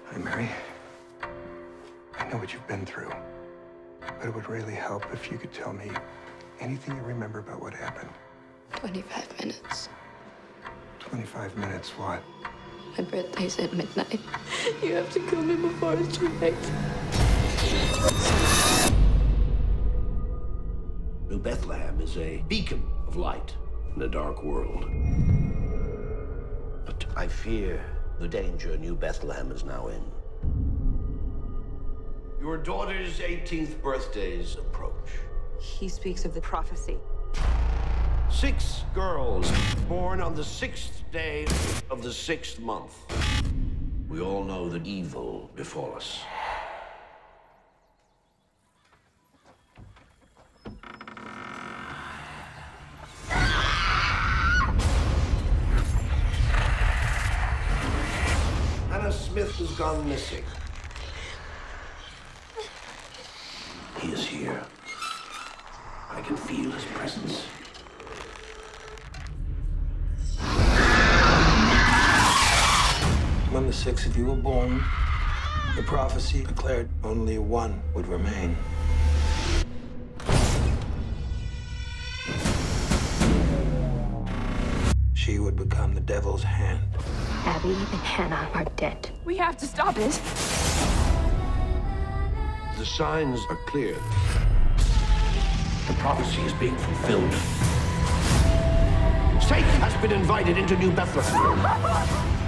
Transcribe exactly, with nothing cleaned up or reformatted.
Hi, Mary. I know what you've been through, but it would really help if you could tell me anything you remember about what happened. twenty-five minutes. twenty-five minutes, what? My birthday's at midnight. You have to kill me before it's too late. New Bethlehem is a beacon of light in a dark world. But I fear the danger New Bethlehem is now in. Your daughter's eighteenth birthdays approach. He speaks of the prophecy. Six girls born on the sixth day of the sixth month. We all know that evil befall us. Hannah Smith has gone missing. He is here. I can feel his presence. When the six of you were born, the prophecy declared only one would remain. She would become the devil's hand. Abby and Hannah are dead. We have to stop it. The signs are clear. The prophecy is being fulfilled. Satan has been invited into New Bethlehem.